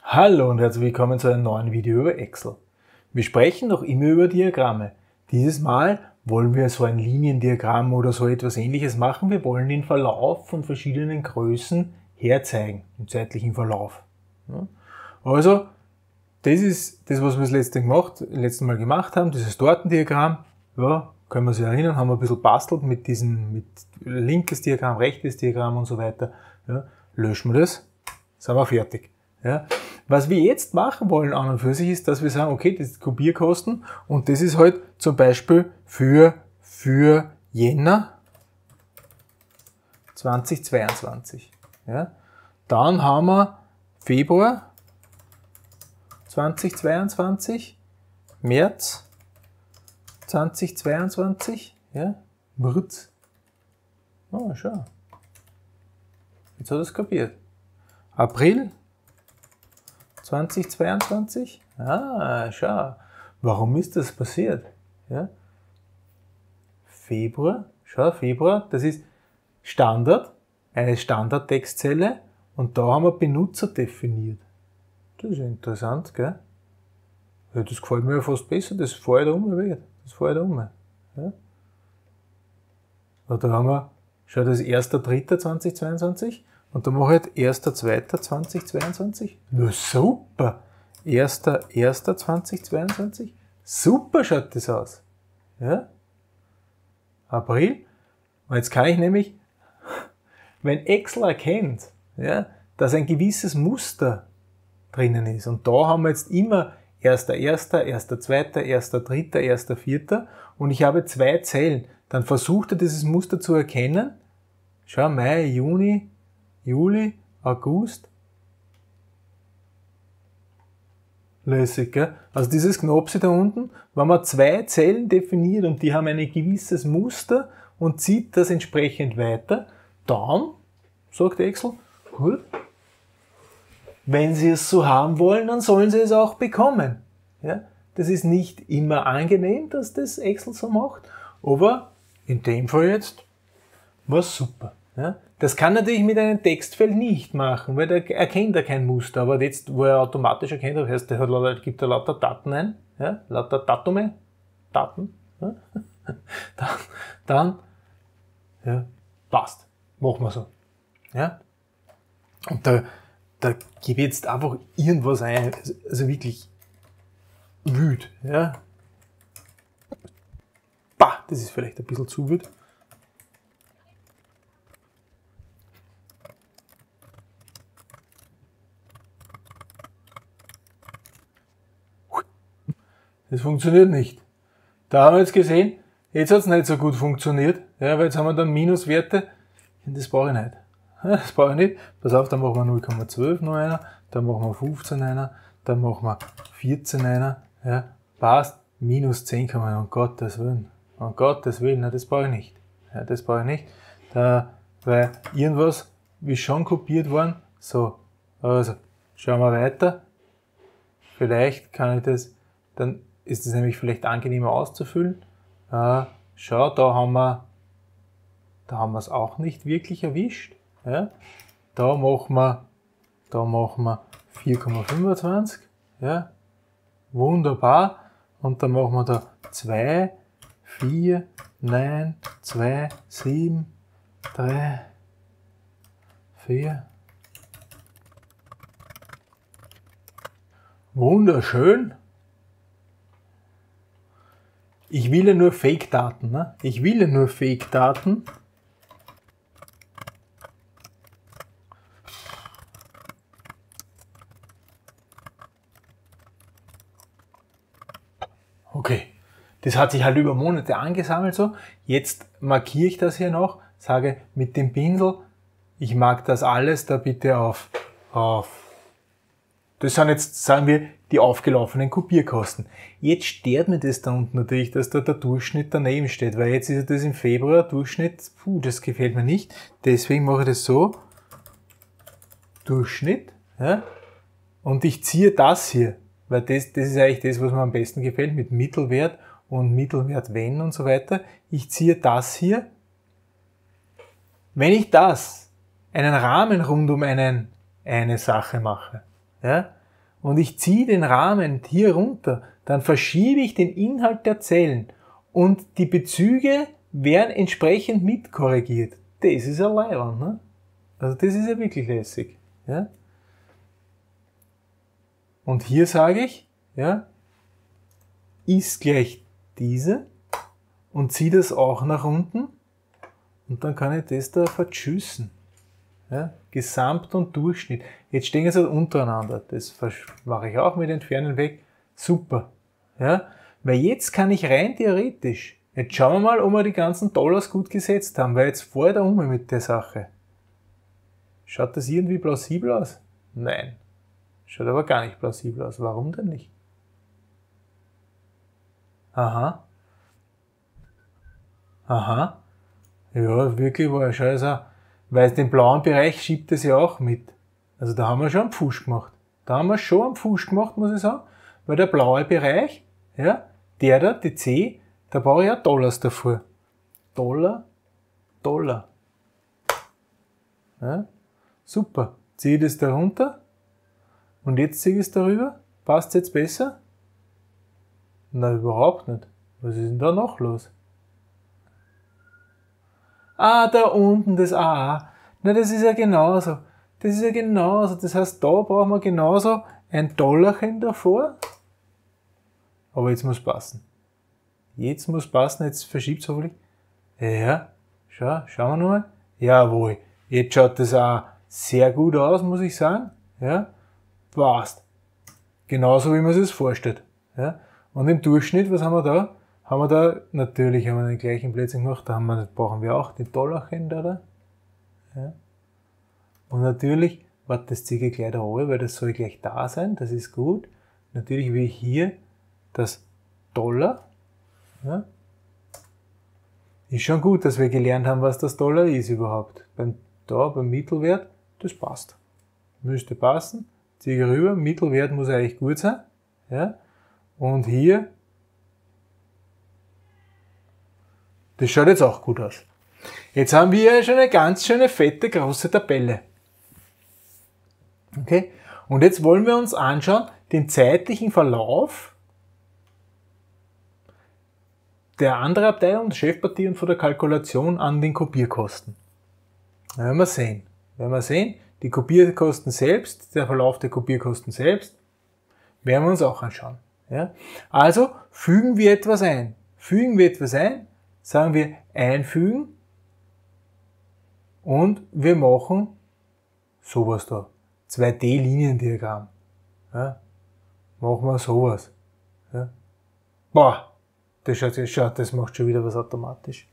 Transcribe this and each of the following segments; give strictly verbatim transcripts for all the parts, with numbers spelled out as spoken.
Hallo und herzlich willkommen zu einem neuen Video über Excel. Wir sprechen noch immer über Diagramme. Dieses Mal wollen wir so ein Liniendiagramm oder so etwas Ähnliches machen. Wir wollen den Verlauf von verschiedenen Größen herzeigen, im zeitlichen Verlauf. Also, das ist das, was wir das letzte, gemacht, letzte Mal gemacht haben, dieses Tortendiagramm. Ja, können wir sich erinnern, haben wir ein bisschen bastelt mit diesem, mit linkes Diagramm, rechtes Diagramm und so weiter. Ja, löschen wir das, sind wir fertig. Ja. Was wir jetzt machen wollen an und für sich ist, dass wir sagen, okay, das ist Kopierkosten und das ist halt zum Beispiel für, für Jänner zweitausendzweiundzwanzig. Ja. Dann haben wir Februar zweitausendzweiundzwanzig, März zweitausendzweiundzwanzig, ja, März. Oh, schau. Jetzt hat er es kapiert. April zweitausendzweiundzwanzig. Ah, schau. Warum ist das passiert? Ja. Februar. Schau, Februar, das ist Standard, eine Standardtextzelle und da haben wir Benutzer definiert. Das ist interessant, gell? Ja, das gefällt mir ja fast besser, das fahre ich da um, weg. Das fahre ich da um. Ja. Und da haben wir, schau, das ist erster dritter zweitausendzweiundzwanzig. Und dann mache ich halt erster zweiter zweitausendzweiundzwanzig. Na super! erster erster zweitausendzweiundzwanzig. Super schaut das aus. Ja? April. Und jetzt kann ich nämlich, wenn Excel erkennt, ja, dass ein gewisses Muster drinnen ist. Und da haben wir jetzt immer erster erster, erster zweiter, erster dritter, erster vierter. Und ich habe zwei Zellen. Dann versucht er dieses Muster zu erkennen. Schau, Mai, Juni, Juli, August. Lässig, gell? Also dieses Knopse da unten, wenn man zwei Zellen definiert und die haben ein gewisses Muster und zieht das entsprechend weiter, dann, sagt Excel, gut, wenn Sie es so haben wollen, dann sollen Sie es auch bekommen. Ja? Das ist nicht immer angenehm, dass das Excel so macht, aber in dem Fall jetzt war es super. Ja? Das kann natürlich mit einem Textfeld nicht machen, weil der erkennt er kein Muster. Aber jetzt, wo er automatisch erkennt, das heißt, der hat lauter, gibt da lauter Daten ein, ja? Lauter Datume, Daten, ja? dann, dann ja, passt. Machen wir so. Ja? Und da, da gebe ich jetzt einfach irgendwas ein, also wirklich wüt. Ja? Bah, das ist vielleicht ein bisschen zu wüt. Das funktioniert nicht. Da haben wir jetzt gesehen, jetzt hat es nicht so gut funktioniert, ja, weil jetzt haben wir dann Minuswerte, das brauche ich nicht. Das brauche ich nicht. Pass auf, dann machen wir null Komma zwölf noch einer, dann machen wir fünfzehn einer, dann machen wir vierzehn einer, ja, passt, minus zehn kann man, um Gottes Willen, um Gottes Willen, na, das brauche ich nicht. Ja, das brauche ich nicht, da, weil irgendwas ist schon kopiert worden, so, also, schauen wir weiter, vielleicht kann ich das, dann ist es nämlich vielleicht angenehmer auszufüllen. Äh, schau, da haben wir, da haben wir es auch nicht wirklich erwischt. Ja. Da machen wir, da machen wir vier Komma fünfundzwanzig. Ja. Wunderbar. Und dann machen wir da zwei, vier, neun, zwei, sieben, drei, vier. Wunderschön. Ich will ja nur Fake-Daten, ne? Ich will ja nur Fake-Daten. Okay, das hat sich halt über Monate angesammelt so. Jetzt markiere ich das hier noch, sage mit dem Pinsel, ich mag das alles da bitte auf, auf. Das sind jetzt, sagen wir, die aufgelaufenen Kopierkosten. Jetzt stört mir das da unten natürlich, dass da der Durchschnitt daneben steht, weil jetzt ist das im Februar, Durchschnitt, puh, das gefällt mir nicht. Deswegen mache ich das so, Durchschnitt, ja, und ich ziehe das hier, weil das, das ist eigentlich das, was mir am besten gefällt, mit Mittelwert und Mittelwert wenn und so weiter. Ich ziehe das hier. Wenn ich das, einen Rahmen rund um einen, eine Sache mache, ja, und ich ziehe den Rahmen hier runter, dann verschiebe ich den Inhalt der Zellen und die Bezüge werden entsprechend mitkorrigiert. Das ist ja Leibwand, ne? Also das ist ja wirklich lässig. Ja? Und hier sage ich, ja, ist gleich diese und ziehe das auch nach unten und dann kann ich das da verschüssen. Ja? Gesamt und Durchschnitt. Jetzt stehen sie halt untereinander. Das mache ich auch mit Entfernen weg. Super. Ja? Weil jetzt kann ich rein theoretisch, jetzt schauen wir mal, ob wir die ganzen Dollars gut gesetzt haben, weil jetzt fahre ich da um mit der Sache. Schaut das irgendwie plausibel aus? Nein. Schaut aber gar nicht plausibel aus. Warum denn nicht? Aha. Aha. Ja, wirklich war ja scheiße. Weil den blauen Bereich schiebt es ja auch mit. Also da haben wir schon einen Pfusch gemacht. Da haben wir schon einen Pfusch gemacht, muss ich sagen. Weil der blaue Bereich, ja, der da, die C, da brauche ich ja Dollars davor. Dollar, Dollar. Ja, super. Ziehe ich das da runter. Und jetzt ziehe ich es darüber. Passt es jetzt besser? Na, überhaupt nicht. Was ist denn da noch los? Ah, da unten das A. Na, das ist ja genauso. Das ist ja genauso. Das heißt, da brauchen wir genauso ein Dollarchen davor. Aber jetzt muss passen. Jetzt muss passen. Jetzt verschiebt es hoffentlich. Ja, schau, schauen wir nochmal. Jawohl. Jetzt schaut das auch sehr gut aus, muss ich sagen. Ja, passt. Genauso wie man sich das vorstellt. Ja. Und im Durchschnitt, was haben wir da? Haben wir da, natürlich haben wir den gleichen Plätzchen gemacht, da haben wir, brauchen wir auch die Dollarchen da. da. Ja. Und natürlich, warte, das ziehe ich gleich da oben, weil das soll gleich da sein, das ist gut. Natürlich will ich hier das Dollar. Ja. Ist schon gut, dass wir gelernt haben, was das Dollar ist überhaupt. Beim, da, beim Mittelwert, das passt. Müsste passen. Ziehe ich rüber, Mittelwert muss eigentlich gut sein. Ja. Und hier, das schaut jetzt auch gut aus. Jetzt haben wir ja schon eine ganz schöne fette große Tabelle. Okay? Und jetzt wollen wir uns anschauen, den zeitlichen Verlauf der anderen Abteilung, der Chefpartie und von der Kalkulation an den Kopierkosten. Da werden wir sehen. Werden wir sehen, die Kopierkosten selbst, der Verlauf der Kopierkosten selbst, werden wir uns auch anschauen. Ja? Also fügen wir etwas ein. Fügen wir etwas ein, sagen wir einfügen und wir machen sowas da. zwei D-Liniendiagramm. Ja? Machen wir sowas. Ja? Boah, das schaut, das schaut, das macht schon wieder was automatisch.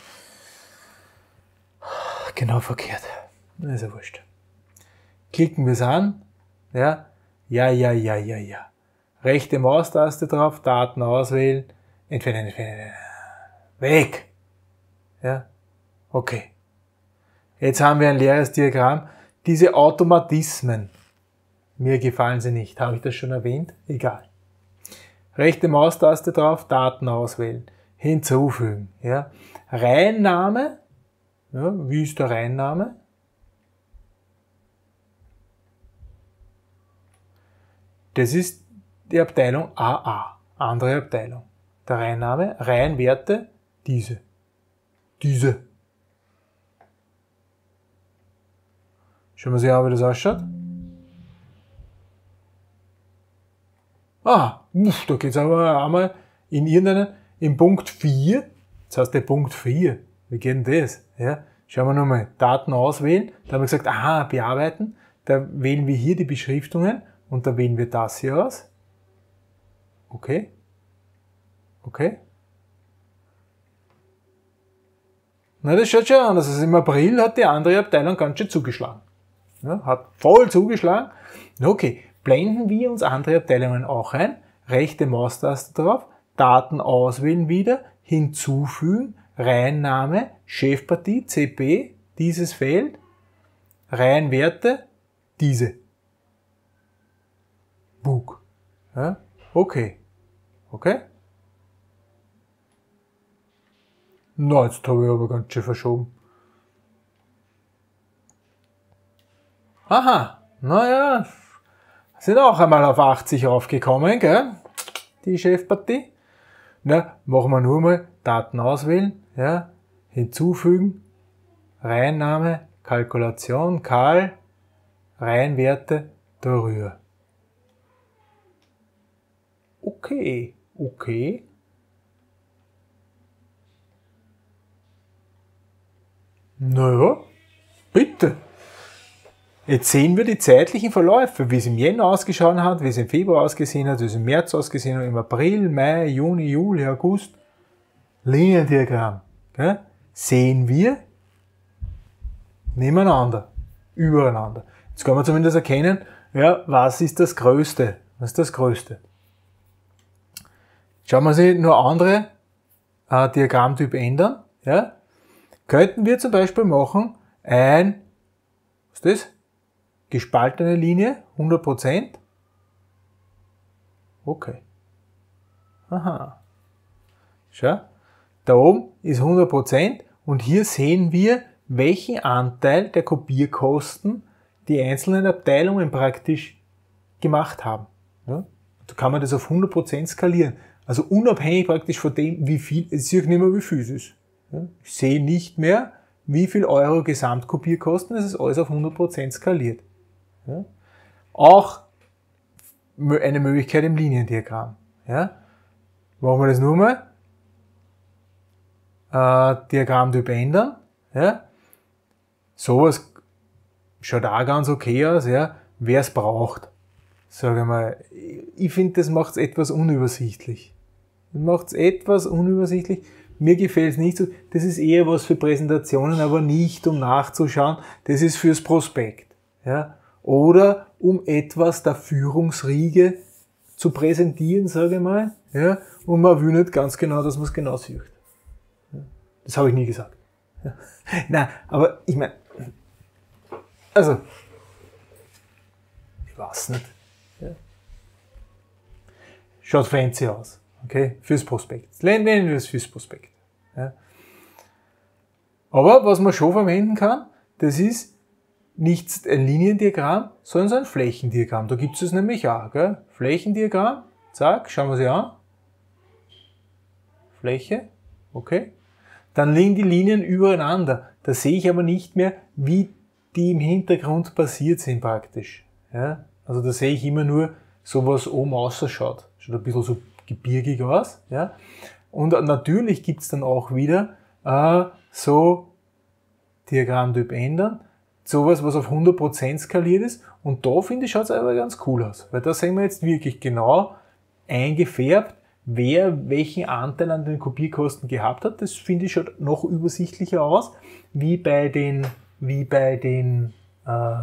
Genau verkehrt. Das ist ja wurscht. Klicken wir es an. Ja, ja, ja, ja, ja, ja. Rechte Maustaste drauf, Daten auswählen, entfernen, entfernen, weg. Ja, okay. Jetzt haben wir ein leeres Diagramm. Diese Automatismen, mir gefallen sie nicht. Habe ich das schon erwähnt? Egal. Rechte Maustaste drauf, Daten auswählen, hinzufügen. Ja. Reinname, ja, wie ist der Reinname? Das ist die Abteilung A A, andere Abteilung. Der Reinname, Reihenwerte, diese. Diese. Schauen wir uns an, wie das ausschaut. Ah, uff, da geht es aber einmal in irgendeinen, im Punkt vier, das heißt der Punkt vier, wie geht denn das? Ja, schauen wir nochmal, Daten auswählen, da haben wir gesagt, aha, bearbeiten, da wählen wir hier die Beschriftungen und da wählen wir das hier aus. Okay. Okay. Na, das schaut schon anders. Also im April hat die andere Abteilung ganz schön zugeschlagen. Ja, hat voll zugeschlagen. Okay, blenden wir uns andere Abteilungen auch ein. Rechte Maustaste drauf, Daten auswählen wieder, hinzufügen, Reinname, Chefpartie, C P, dieses Feld, Reihenwerte, diese. Bug. Ja, okay. Okay? Na, jetzt habe ich aber ganz schön verschoben. Aha, naja, sind auch einmal auf achtzig raufgekommen, gell? Die Chefpartie. Na, machen wir nur mal Daten auswählen, ja, hinzufügen, Reinnahme, Kalkulation, Kal, Reihenwerte, darüber. Okay, okay. Naja, bitte. Jetzt sehen wir die zeitlichen Verläufe, wie es im Jänner ausgeschaut hat, wie es im Februar ausgesehen hat, wie es im März ausgesehen hat, im April, Mai, Juni, Juli, August. Liniendiagramm. Gell? Sehen wir nebeneinander, übereinander. Jetzt kann man zumindest erkennen, ja, was ist das Größte? Was ist das Größte? Schauen wir sich nur andere äh, Diagrammtyp ändern. Ja? Könnten wir zum Beispiel machen ein, was ist das? Gespaltene Linie, hundert Prozent. Okay. Aha. Schau. Da oben ist hundert Prozent und hier sehen wir, welchen Anteil der Kopierkosten die einzelnen Abteilungen praktisch gemacht haben. Ja? Da kann man das auf hundert Prozent skalieren. Also unabhängig praktisch von dem, wie viel, ich sehe nicht mehr, wie viel es ist. Ja? Ich sehe nicht mehr, wie viel Euro Gesamtkopierkosten, es ist alles auf hundert Prozent skaliert. Ja? Auch eine Möglichkeit im Liniendiagramm. Ja? Machen wir das nur mal. Äh, Diagrammtyp ändern. Ja? Sowas schaut auch ganz okay aus, ja? Wer es braucht. Sage ich mal, ich finde, das macht es etwas unübersichtlich. Das macht es etwas unübersichtlich. Mir gefällt es nicht so. Das ist eher was für Präsentationen, aber nicht um nachzuschauen. Das ist fürs Prospekt. Ja? Oder um etwas der Führungsriege zu präsentieren, sage ich mal. Ja? Und man will nicht ganz genau, dass man es genau sieht. Ja? Das habe ich nie gesagt. Ja? Nein, aber ich meine, also, ich weiß nicht. Ja? Schaut fancy aus. Okay? Fürs Prospekt. Nennen wir es fürs Prospekt. Ja? Aber was man schon verwenden kann, das ist nicht ein Liniendiagramm, sondern so ein Flächendiagramm. Da gibt es nämlich auch. Gell? Flächendiagramm, zack, schauen wir sie an. Fläche, okay. Dann liegen die Linien übereinander. Da sehe ich aber nicht mehr, wie die im Hintergrund passiert sind praktisch. Ja? Also da sehe ich immer nur so, was oben ausschaut. Schaut ein bisschen so gebirgig aus. Ja? Und natürlich gibt es dann auch wieder äh, so Diagrammtyp ändern. Sowas, was auf hundert Prozent skaliert ist. Und da, finde ich, schaut es aber ganz cool aus. Weil da sehen wir jetzt wirklich genau eingefärbt, wer welchen Anteil an den Kopierkosten gehabt hat. Das, finde ich, schaut noch übersichtlicher aus, wie bei den, wie bei den äh,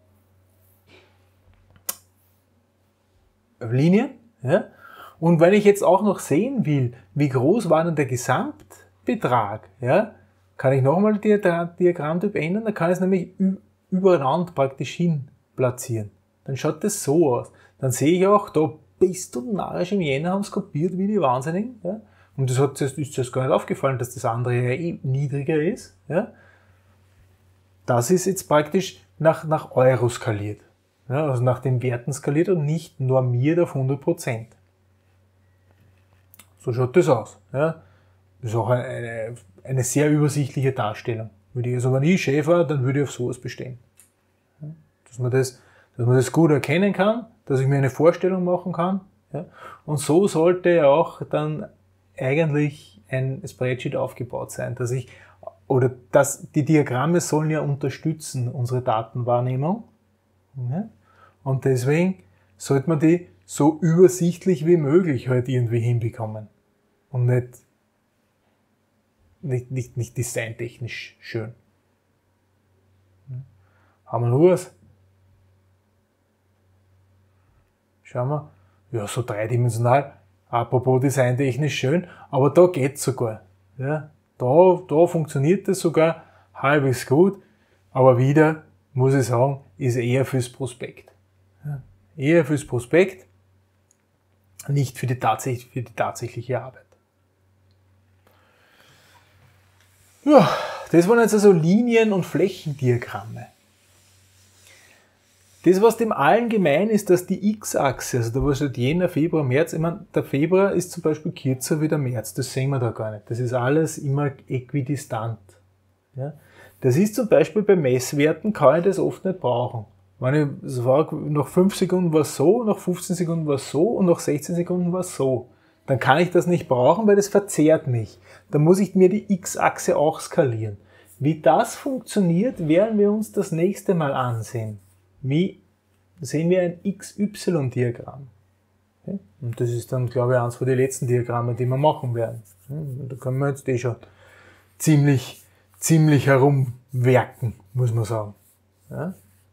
Linien. Ja? Und wenn ich jetzt auch noch sehen will, wie groß war denn der Gesamtbetrag, ja, kann ich nochmal die Diagrammtyp ändern, dann kann ich es nämlich übereinander praktisch hin platzieren. Dann schaut das so aus. Dann sehe ich auch, da bist du narrisch, im Jänner haben es kopiert wie die Wahnsinnigen. Ja? Und das hat, ist das gar nicht aufgefallen, dass das andere ja eh niedriger ist. Ja? Das ist jetzt praktisch nach, nach Euro skaliert. Ja? Also nach den Werten skaliert und nicht normiert auf hundert Prozent. So schaut das aus. Ja? Das ist auch eine, eine sehr übersichtliche Darstellung. Also wenn ich Chef war, dann würde ich auf sowas bestehen. Dass man das, dass man das gut erkennen kann, dass ich mir eine Vorstellung machen kann. Ja? Und so sollte ja auch dann eigentlich ein Spreadsheet aufgebaut sein, dass ich, oder dass die Diagramme sollen ja unterstützen unsere Datenwahrnehmung. Ja? Und deswegen sollte man die so übersichtlich wie möglich halt irgendwie hinbekommen. Und nicht Nicht, nicht, nicht designtechnisch schön. Haben wir noch was? Schauen wir. Ja, so dreidimensional. Apropos designtechnisch schön. Aber da geht's sogar. Ja, da, da funktioniert das sogar halbwegs gut. Aber wieder, muss ich sagen, ist eher fürs Prospekt. Ja, eher fürs Prospekt. Nicht für die, tatsächlich, für die tatsächliche Arbeit. Ja, das waren jetzt also Linien- und Flächendiagramme. Das, was dem allen gemein ist, dass die X-Achse, also da wo steht Jänner, Februar, März, ich meine, der Februar ist zum Beispiel kürzer wie der März, das sehen wir da gar nicht. Das ist alles immer äquidistant. Ja? Das ist zum Beispiel bei Messwerten, kann ich das oft nicht brauchen. Wenn ich sage, nach fünf Sekunden war es so, nach fünfzehn Sekunden war es so und nach sechzehn Sekunden war es so. Dann kann ich das nicht brauchen, weil das verzerrt mich. Dann muss ich mir die X-Achse auch skalieren. Wie das funktioniert, werden wir uns das nächste Mal ansehen. Wie sehen wir ein X Y Diagramm? Okay? Und das ist dann, glaube ich, eines von den letzten Diagrammen, die wir machen werden. Da können wir jetzt eh schon ziemlich, ziemlich herumwerken, muss man sagen. Ja?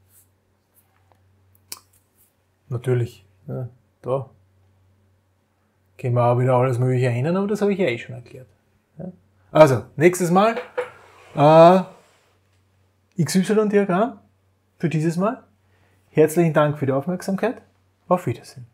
Natürlich, ja, da können wir auch wieder alles Mögliche ändern, aber das habe ich ja eh schon erklärt. Ja? Also, nächstes Mal äh, X Y Diagramm für dieses Mal. Herzlichen Dank für die Aufmerksamkeit. Auf Wiedersehen.